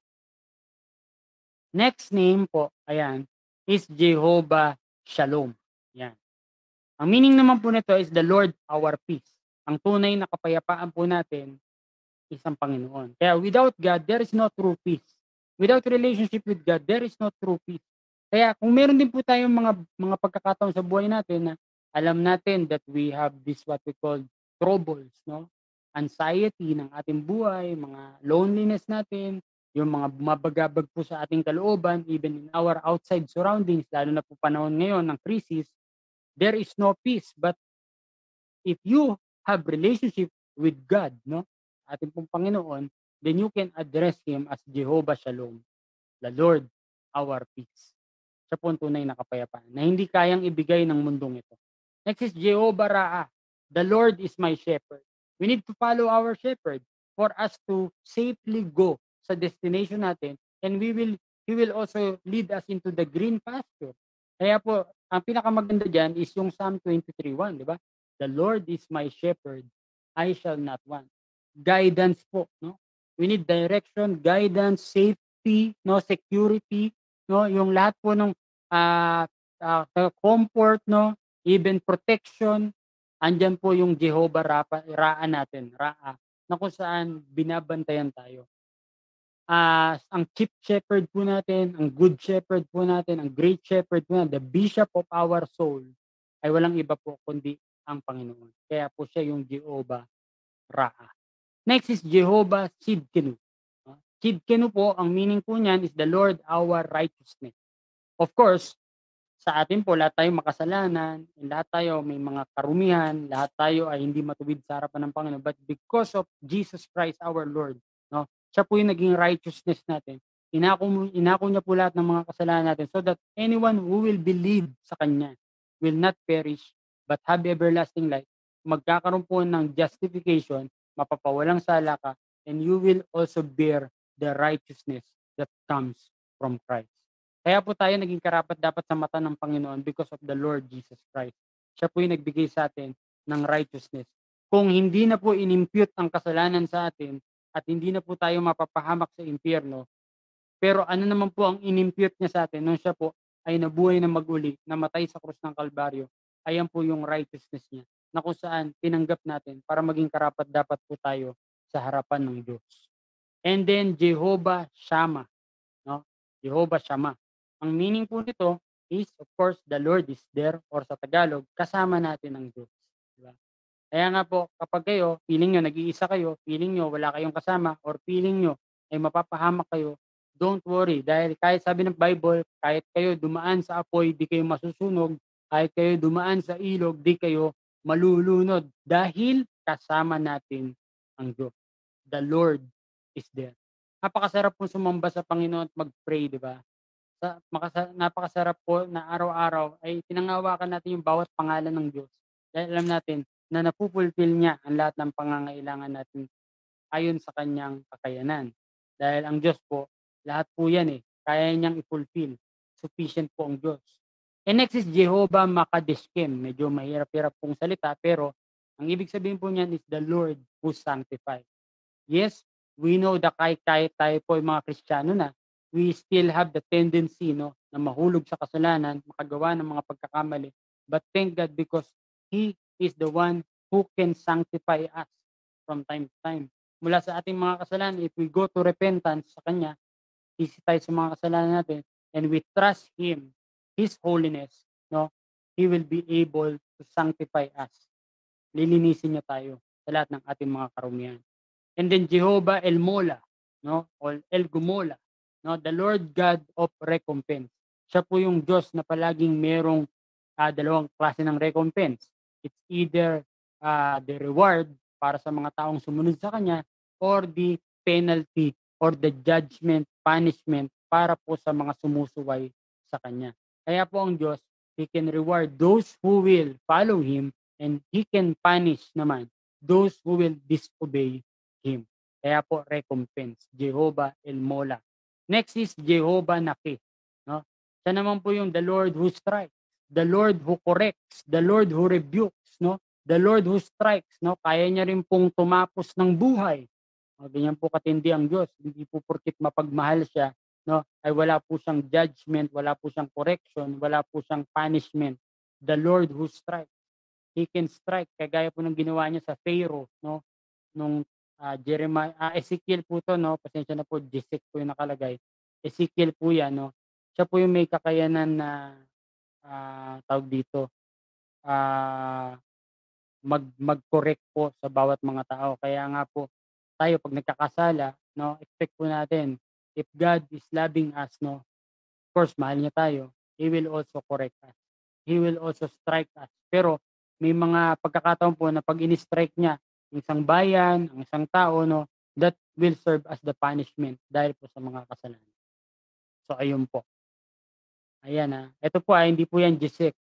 Next name po, ayan, is Jehovah Shalom. Yan. Ang meaning naman po nito is the Lord our peace. Ang tunay na kapayapaan po natin is ang Panginoon. Kaya without God, there is no true peace. Without relationship with God, there is no true peace. Kaya kung meron din po tayong mga pagkakataon sa buhay natin na alam natin that we have this what we call troubles, anxiety ng ating buhay, mga loneliness natin, yung mga bumabagabag po sa ating kalooban, even in our outside surroundings, lalo na po panahon ngayon ng crisis, there is no peace. But if you have relationship with God, ating pong Panginoon, then you can address Him as Jehovah Shalom, the Lord our peace. Siya po ang tunay na kapayapaan na hindi kayang ibigay ng mundong ito. Next is Jehovah Ra'a. The Lord is my shepherd. We need to follow our shepherd for us to safely go sa destination natin, and He will also lead us into the green pasture. Kaya po, ang pinakamaganda dyan is yung Psalm 23:1, di ba? The Lord is my shepherd, I shall not want. Guidance po, We need direction, guidance, safety, security, yung lahat po ng comfort, even protection, andyan po yung Jehovah Ra'a natin, Ra'a, na kung saan binabantayan tayo. Ang chief shepherd po natin, ang good shepherd po natin, ang great shepherd po natin, the bishop of our soul, ay walang iba po kundi ang Panginoon. Kaya po siya yung Jehovah Ra'a. Next is Jehovah Sidkenu. Sidkenu po, ang meaning po niyan is the Lord our righteousness. Of course, sa atin po, lahat tayo makasalanan, lahat tayo may mga karumihan, lahat tayo ay hindi matuwid sa harapan ng Panginoon. But because of Jesus Christ our Lord, siya po yung naging righteousness natin. Inako niya po lahat ng mga kasalanan natin so that anyone who will believe sa Kanya will not perish but have everlasting life. Magkakaroon po ng justification, mapapawalang sala ka, and you will also bear the righteousness that comes from Christ. Kaya po tayo naging karapat dapat sa mata ng Panginoon because of the Lord Jesus Christ. Siya po yung nagbigay sa atin ng righteousness Kung hindi na po inimpute ang kasalanan sa atin at hindi na po tayo mapapahamak sa impyerno, pero ano naman po ang inimpute niya sa atin nung siya po ay nabuhay na mag-uli, namatay sa krus ng Kalbaryo, ayan po yung righteousness niya na kung saan tinanggap natin para maging karapat-dapat po tayo sa harapan ng Diyos. And then Jehovah Shammah, no? Jehovah Shammah. Ang meaning po nito is of course the Lord is there, or sa Tagalog, kasama natin ang Diyos. Diba? Kaya nga po, kapag kayo, feeling nyo nag-iisa kayo, feeling nyo wala kayong kasama, or feeling nyo ay mapapahamak kayo, don't worry. Dahil kahit sabi ng Bible, kahit kayo dumaan sa apoy, di kayo masusunog. Kahit kayo dumaan sa ilog, di kayo malulunod. Dahil kasama natin ang Diyos. The Lord is there. Napakasarap po sumamba sa Panginoon at mag-pray, di ba? Napakasarap po na araw-araw ay pinangawakan natin yung bawat pangalan ng Diyos. Dahil alam natin na napupulfill niya ang lahat ng pangangailangan natin ayon sa kanyang kakayanan. Dahil ang Diyos po, lahat po yan kaya niyang i-fulfill. Sufficient po ang Diyos. And next is Jehovah Makadeshkem. Medyo mahirap-hirap pong salita, pero ang ibig sabihin po niyan is the Lord who sanctifies. Yes, we know that kahit tayo po ay mga Kristiyano na, we still have the tendency na mahulog sa kasalanan, makagawa ng mga pagkakamali. But thank God because He is the one who can sanctify us from time to time. Mula sa ating mga kasalanan, if we go to repentance sa Kanya, isi tayo sa mga kasalanan natin, and we trust Him, His holiness, no, He will be able to sanctify us. Lilinisin niya tayo sa lahat ng ating mga karumihan. And then Jehovah El Mola, no, or El Gumola, no, the Lord God of recompense. Siya po yung Diyos na palaging merong dalawang klase ng recompense. It's either the reward para sa mga taong sumunod sa Kanya, or the penalty or the judgment, punishment para po sa mga sumusuway sa Kanya. Kaya po ang Diyos, He can reward those who will follow Him, and He can punish naman those who will disobey Him. Kaya po recompense, Jehovah El Mola. Next is Jehovah Naki, no? Siya naman po yung the Lord who strikes, the Lord who corrects, the Lord who rebukes, no? The Lord who strikes, no? Kaya niya rin pong tumapos ng buhay. O, ganyan po katindi ang Diyos. Hindi po porkit mapagmahal siya, no? Ay wala po siyang judgment, wala po siyang correction, wala po siyang punishment. The Lord who strikes. He can strike kagaya po ng ginawa niya sa Pharaoh, no? Nung Ezekiel po to, no? Pasensya na po, Jesek po yung nakalagay. Ezekiel po yan, no? Siya po yung may kakayanan na tawag dito, mag-correct po sa bawat mga tao. Kaya nga po, tayo pag nagkakasala, no, expect po natin, if God is loving us, no, of course, mahal niya tayo, He will also correct us. He will also strike us. Pero may mga pagkakataon po na pag ini-strike niya ang isang bayan, ang isang tao, no, that will serve as the punishment dahil po sa mga kasalanan. So ayun po. Ayan ito po hindi po yan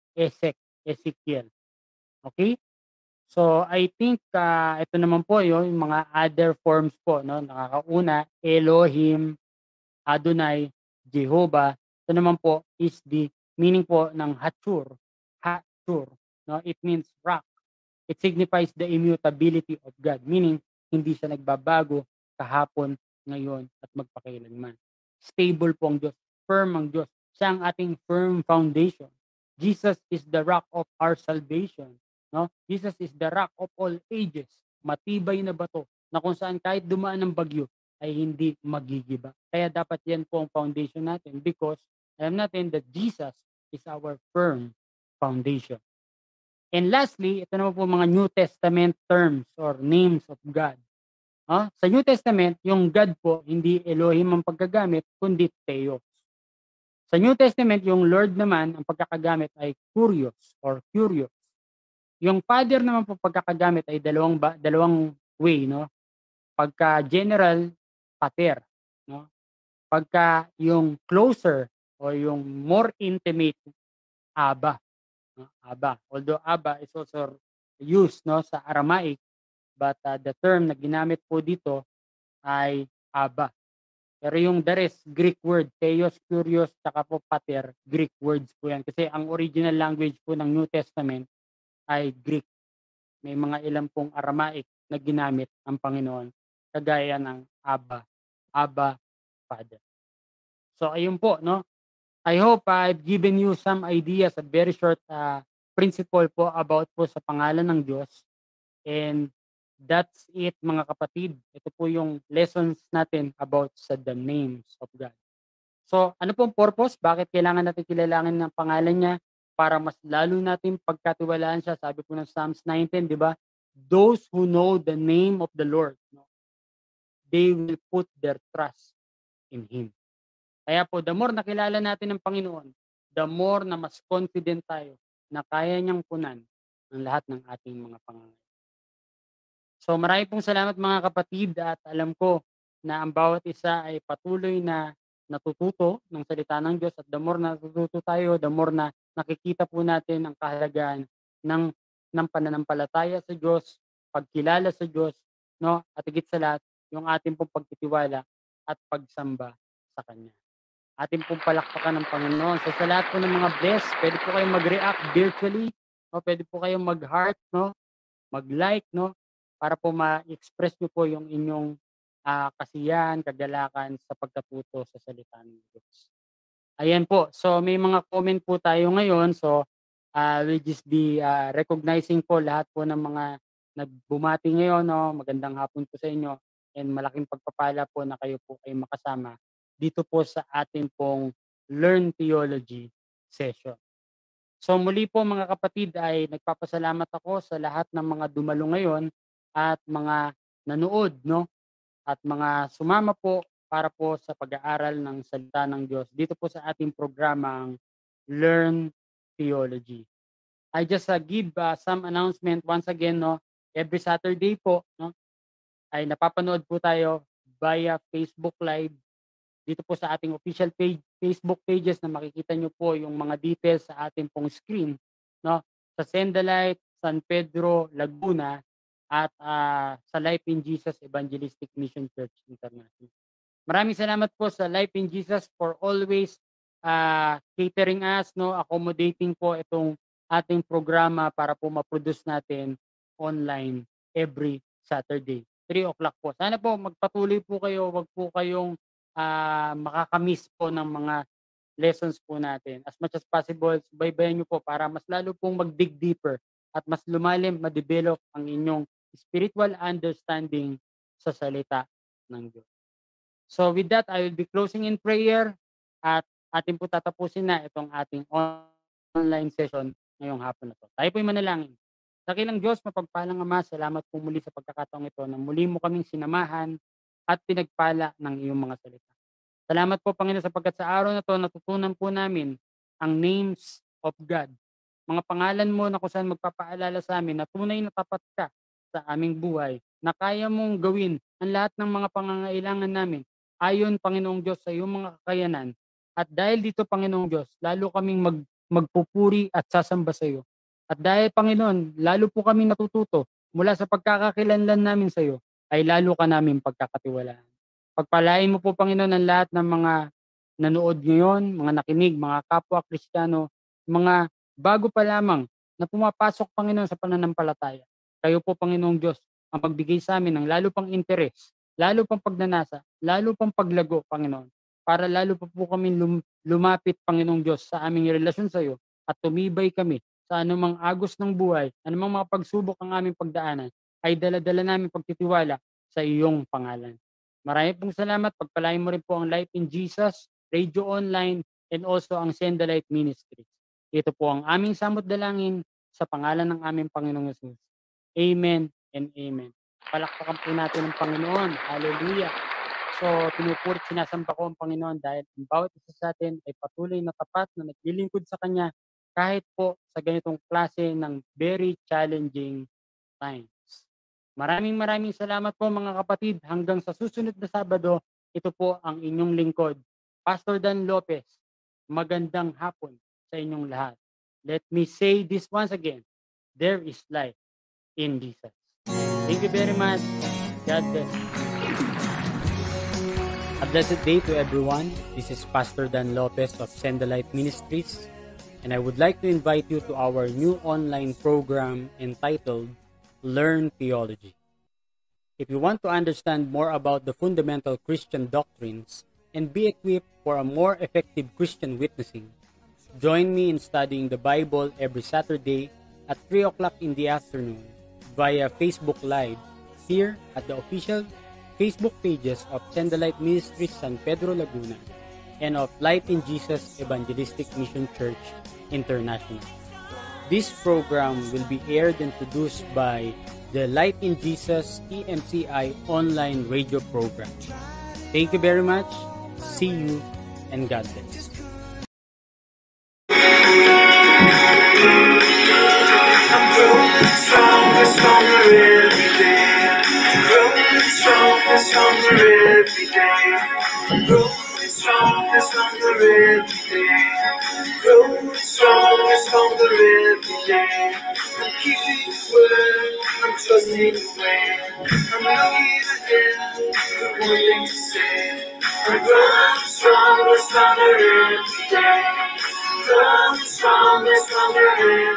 Ezekiel. Okay? So I think ito naman po yung mga other forms po, no. Nakakauna, Elohim, Adonai, Jehovah. Ito naman po is the meaning po ng Hatur. Hatur, no. It means rock. It signifies the immutability of God, meaning hindi siya nagbabago kahapon, ngayon, at magpakailanman. Stable po ang Diyos, firm ang Diyos. Siya ang ating firm foundation. Jesus is the rock of our salvation. No? Jesus is the rock of all ages. Matibay na bato na kung saan kahit dumaan ng bagyo ay hindi magigiba. Kaya dapat yan po ang foundation natin because alam natin that Jesus is our firm foundation. And lastly, ito naman po mga New Testament terms or names of God. Sa New Testament, yung God po, hindi Elohim ang pagkagamit, kundi Theos. Sa New Testament, yung Lord naman, ang pagkakagamit ay Kurios or Curious. Yung Father naman po pagkakagamit ay dalawang way, no? Pagka general, Pater, no? Pagka yung closer or yung more intimate, Abba. Abba. Although Abba is also used, no, sa Aramaic, but the term na ginamit po dito ay Abba. Pero yung the rest, Greek word, Theos, Curios, tsaka po Pater, Greek words po yan. Kasi ang original language po ng New Testament ay Greek. may mga ilan pong Aramaic na ginamit ang Panginoon kagaya ng Abba, Father. So ayun po, no? I hope I've given you some ideas, a very short principle po about po sa pangalan ng Diyos. And that's it mga kapatid. Ito po yung lessons natin about sa the names of God. So ano pong purpose? Bakit kailangan natin kilalanin ng pangalan niya? Para mas lalo natin pagkatiwalaan siya. Sabi po ng Psalms 19, di ba? Those who know the name of the Lord, no, they will put their trust in Him. Kaya po, the more nakilala natin ng Panginoon, the more na mas confident tayo na kaya niyang punan ang lahat ng ating mga pangangailangan. So marami pong salamat mga kapatid at alam ko na ang bawat isa ay patuloy na natututo ng salita ng Diyos at the more na natututo tayo, the more na nakikita po natin ang kahalagahan ng pananampalataya sa Diyos, pagkilala sa Diyos, no? At higit sa lahat, yung ating pong pagtitiwala at pagsamba sa Kanya. Ating pong palakpakan ng Panginoon. So sa lahat po ng mga bless, pwede po kayong mag-react virtually, no? Pwede po kayong mag-heart, no? Mag-like, no? Para po ma-express nyo po yung inyong kasiyahan, kagalakan sa pagkatuto sa salita ng Diyos. Ayan po. So may mga comment po tayo ngayon. So we'll just be recognizing po lahat po ng mga nagbumati ngayon. No? Magandang hapon po sa inyo and malaking pagpapala po na kayo po ay makasama dito po sa ating pong Learn Theology session. So muli po mga kapatid ay nagpapasalamat ako sa lahat ng mga dumalo ngayon at mga nanood, no? At mga sumama po para po sa pag-aaral ng salita ng Diyos dito po sa ating programang Learn Theology. I just give some announcement once again, no? Every Saturday po, no? Ay napapanood po tayo via Facebook Live dito po sa ating official page, Facebook pages na makikita nyo po yung mga details sa ating pong screen, no? Sa Sendalite, San Pedro, Laguna, at sa Life in Jesus Evangelistic Mission Church International. Maraming salamat po sa Life in Jesus for always catering us, no? Accommodating po itong ating programa para po ma-produce natin online every Saturday, 3 o'clock po. Sana po magpatuloy po kayo, wag po kayong makakamiss po ng mga lessons po natin. As much as possible, subaybayan nyo po para mas lalo pong mag-dig deeper at mas lumalim, ma-develop ang inyong spiritual understanding sa salita ng Diyos. So with that, I will be closing in prayer at atin po tatapusin na itong ating online session ngayong hapon na to. Tayo po'y manalangin. Dakilang Diyos, mapagpalang Ama, salamat po muli sa pagkakataong ito na muli mo kaming sinamahan at pinagpala ng iyong mga salita. Salamat po, Panginoon, sapagkat sa araw na to natutunan po namin ang names of God. Mga pangalan mo na kung saan magpapaalala sa amin na tunay na tapat ka sa aming buhay, na kaya mong gawin ang lahat ng mga pangangailangan namin ayon, Panginoong Diyos, sa iyong mga kakayanan. At dahil dito, Panginoong Diyos, lalo kaming magpupuri at sasamba sa iyo. At dahil, Panginoon, lalo po kaming natututo mula sa pagkakakilanlan namin sa iyo, ay lalo ka namin pagkakatiwalaan. Pagpalain mo po, Panginoon, ang lahat ng mga nanood ngayon, mga nakinig, mga kapwa Kristiyano, mga bago pa lamang na pumapasok, Panginoon, sa pananampalataya. Kayo po, Panginoong Diyos, ang magbigay sa amin ng lalo pang interes, lalo pang pagnanasa, lalo pang paglago, Panginoon, para lalo pa po kami lumapit, Panginoong Diyos, sa aming relasyon sa iyo at tumibay kami sa anumang agos ng buhay, anumang mga pagsubok ang aming pagdaanan, ay dala-dala namin pagtitiwala sa iyong pangalan. Marami pong salamat. Pagpalain mo rin po ang Life in Jesus, Radio Online, and also ang Sendalite Ministries. Ito po ang aming samot dalangin sa pangalan ng aming Panginoong Yesus. Amen and amen. Palakpakan po natin ang Panginoon. Hallelujah. So, pinupurit, sinasamba ko ang Panginoon dahil ang bawat isa sa atin ay patuloy na tapat na naglilingkod sa Kanya kahit po sa ganitong klase ng very challenging times. Maraming salamat po mga kapatid. Hanggang sa susunod na Sabado, ito po ang inyong lingkod, Pastor Dan Lopez. Magandang hapon sa inyong lahat. Let me say this once again. There is life in Jesus. Thank you very much. God bless. A blessed day to everyone. This is Pastor Dan Lopez of Sendalite Ministries, and I would like to invite you to our new online program entitled Learn Theology. If you want to understand more about the fundamental Christian doctrines and be equipped for a more effective Christian witnessing, join me in studying the Bible every Saturday at 3 o'clock in the afternoon via Facebook Live here at the official Facebook pages of Sendalite Ministries San Pedro Laguna and of Light in Jesus Evangelistic Mission Church International. This program will be aired and produced by the Light in Jesus EMCI online radio program. Thank you very much. See you and God bless. I'm growing stronger, stronger every day. Growing stronger, stronger every day. Growing stronger, stronger every day. Growing stronger, stronger every day. I'm keeping the word, I'm trusting the way. I'm looking ahead, the one thing to say. I'm growing stronger, stronger every day. Growing stronger, stronger every day.